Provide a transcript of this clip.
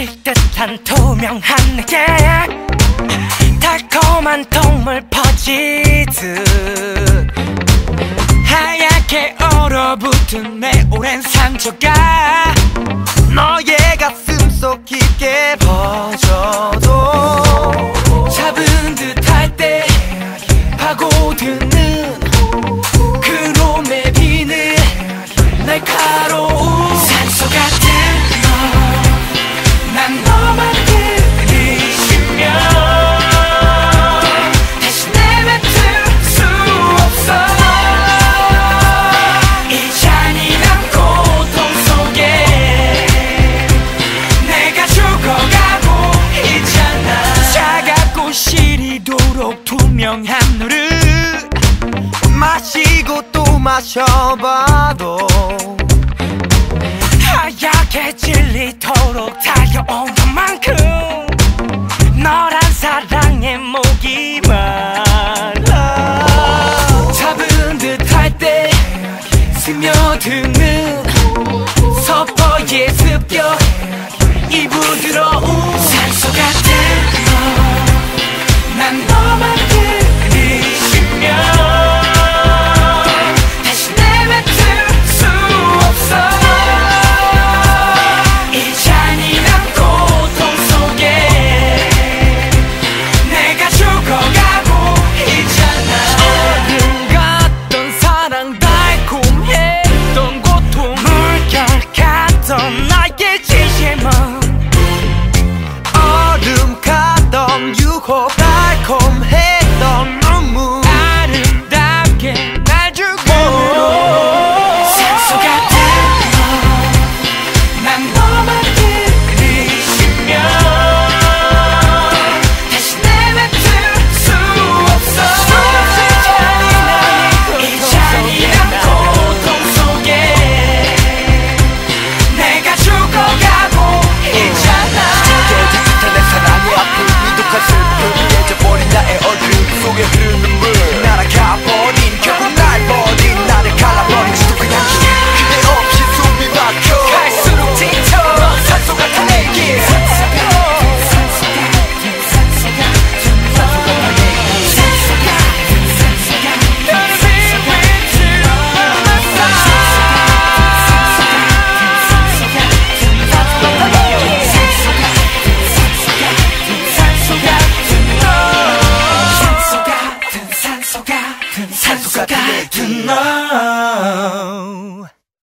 스틱 듯한 투명한 느낌, 달콤한 동물 퍼지듯 하얗게 얼어붙은 내 오랜 상처가 너의 가슴 속 깊게 퍼져도 잡은 듯 할 때 파고드는 그놈의 비늘, 날카로운 산소 같은 너, 난 너만 그리시면 다시 내뱉을 수 없어. 이 잔인한 고통 속에 내가 죽어가고 있잖아. 차갑고 시리도록 투명한 너를 마시고 또 마셔봐도 하얗게 질리도록 달려온 것만큼 너란 사랑의 목이 말라. 잡은 듯 할 때 스며드는 서퍼의 습격, 이 부드러운 산소 같은 너, 난 너만 그리시면 달콤했던 눈물 아름답게 날 죽여 산소 같은 너, 난 너만 그리시면 다시 내뱉을 수 없어. 이 잔인한 고통 속에 내가 죽어가고 있잖아. 깨끗한 내 사랑의 아픔, 이독한 슬픔, 잊어버린 나의 어둠 속에 흐르는 물, 날아가버린 결국 날 버린 나를 갈라버린 지독한 향기, 그대 없이 숨이 막혀 갈수록 짙어. 산소 같은 내게 산소 같은 너.